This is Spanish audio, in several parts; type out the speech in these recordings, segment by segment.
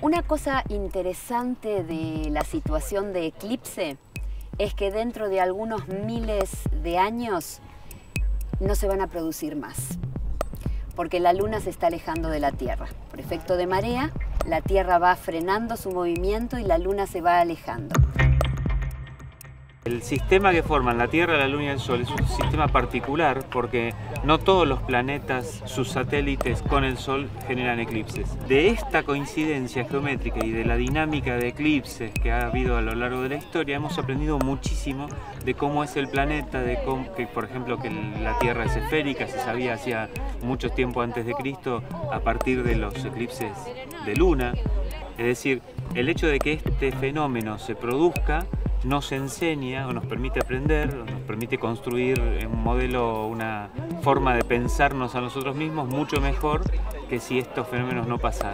Una cosa interesante de la situación de eclipse es que dentro de algunos miles de años no se van a producir más, porque la Luna se está alejando de la Tierra. Por efecto de marea, la Tierra va frenando su movimiento y la Luna se va alejando. El sistema que forman la Tierra, la Luna y el Sol es un sistema particular porque no todos los planetas, sus satélites con el Sol generan eclipses. De esta coincidencia geométrica y de la dinámica de eclipses que ha habido a lo largo de la historia hemos aprendido muchísimo de cómo es el planeta, de cómo, por ejemplo, que la Tierra es esférica, se sabía hacía mucho tiempo antes de Cristo a partir de los eclipses de Luna. Es decir, el hecho de que este fenómeno se produzca nos enseña o nos permite aprender, o nos permite construir un modelo, una forma de pensarnos a nosotros mismos mucho mejor que si estos fenómenos no pasaran.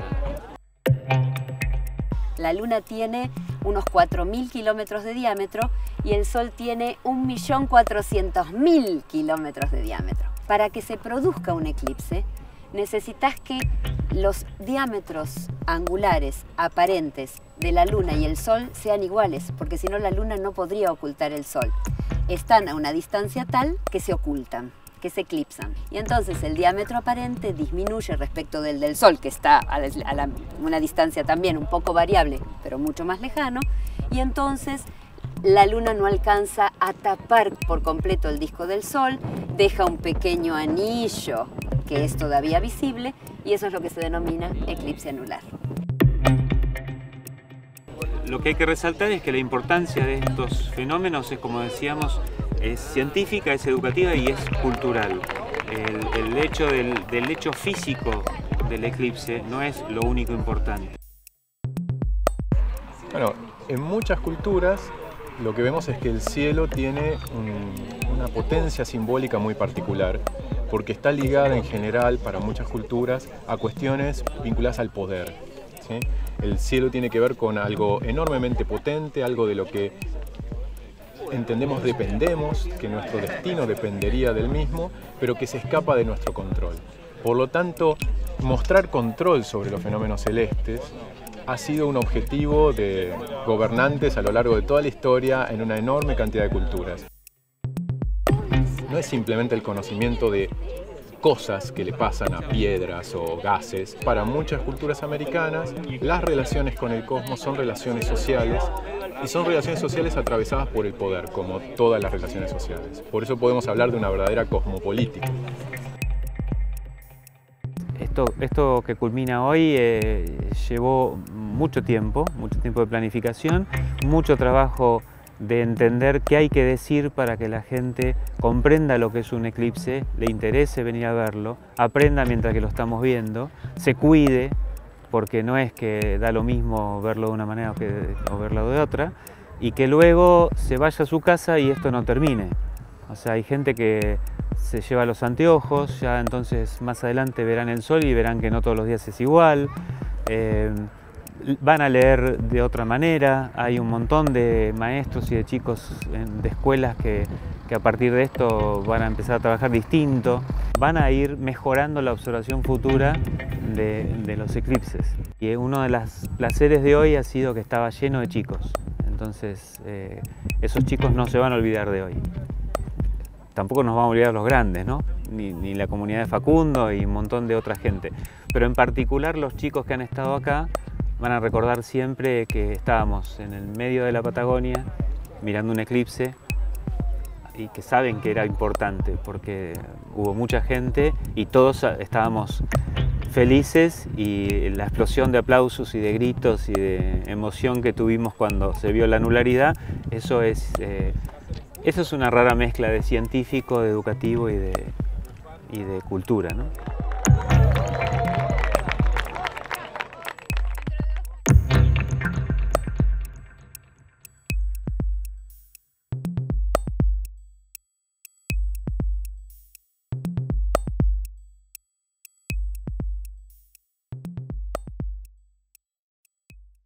La Luna tiene unos 4.000 kilómetros de diámetro y el Sol tiene 1.400.000 kilómetros de diámetro. Para que se produzca un eclipse, necesitas que los diámetros angulares aparentes de la Luna y el Sol sean iguales, porque si no la Luna no podría ocultar el Sol. Están a una distancia tal que se ocultan, que se eclipsan. Y entonces el diámetro aparente disminuye respecto del Sol, que está a una distancia también un poco variable, pero mucho más lejano, y entonces la Luna no alcanza a tapar por completo el disco del Sol, deja un pequeño anillo que es todavía visible, y eso es lo que se denomina eclipse anular. Lo que hay que resaltar es que la importancia de estos fenómenos es, como decíamos, es científica, es educativa y es cultural. El hecho del hecho físico del eclipse no es lo único importante. Bueno, en muchas culturas lo que vemos es que el cielo tiene una potencia simbólica muy particular, porque está ligada en general para muchas culturas a cuestiones vinculadas al poder, ¿sí? El cielo tiene que ver con algo enormemente potente, algo de lo que entendemos dependemos, que nuestro destino dependería del mismo, pero que se escapa de nuestro control. Por lo tanto, mostrar control sobre los fenómenos celestes ha sido un objetivo de gobernantes a lo largo de toda la historia en una enorme cantidad de culturas. No es simplemente el conocimiento de cosas que le pasan a piedras o gases. Para muchas culturas americanas, las relaciones con el cosmos son relaciones sociales, y son relaciones sociales atravesadas por el poder, como todas las relaciones sociales. Por eso podemos hablar de una verdadera cosmopolítica. Esto que culmina hoy llevó mucho tiempo de planificación, mucho trabajo de entender qué hay que decir para que la gente comprenda lo que es un eclipse, le interese venir a verlo, aprenda mientras que lo estamos viendo, se cuide, porque no es que da lo mismo verlo de una manera o verlo de otra, y que luego se vaya a su casa y esto no termine. O sea, hay gente que se lleva los anteojos, ya entonces más adelante verán el sol y verán que no todos los días es igual. Van a leer de otra manera, hay un montón de maestros y de chicos de escuelas que a partir de esto van a empezar a trabajar distinto. Van a ir mejorando la observación futura de los eclipses. Y uno de los placeres de hoy ha sido que estaba lleno de chicos. Entonces, esos chicos no se van a olvidar de hoy. Tampoco nos vamos a olvidar los grandes, ¿no? Ni la comunidad de Facundo y un montón de otra gente. Pero en particular los chicos que han estado acá van a recordar siempre que estábamos en el medio de la Patagonia mirando un eclipse y que saben que era importante porque hubo mucha gente y todos estábamos felices, y la explosión de aplausos y de gritos y de emoción que tuvimos cuando se vio la anularidad, eso es una rara mezcla de científico, de educativo y de cultura, ¿no?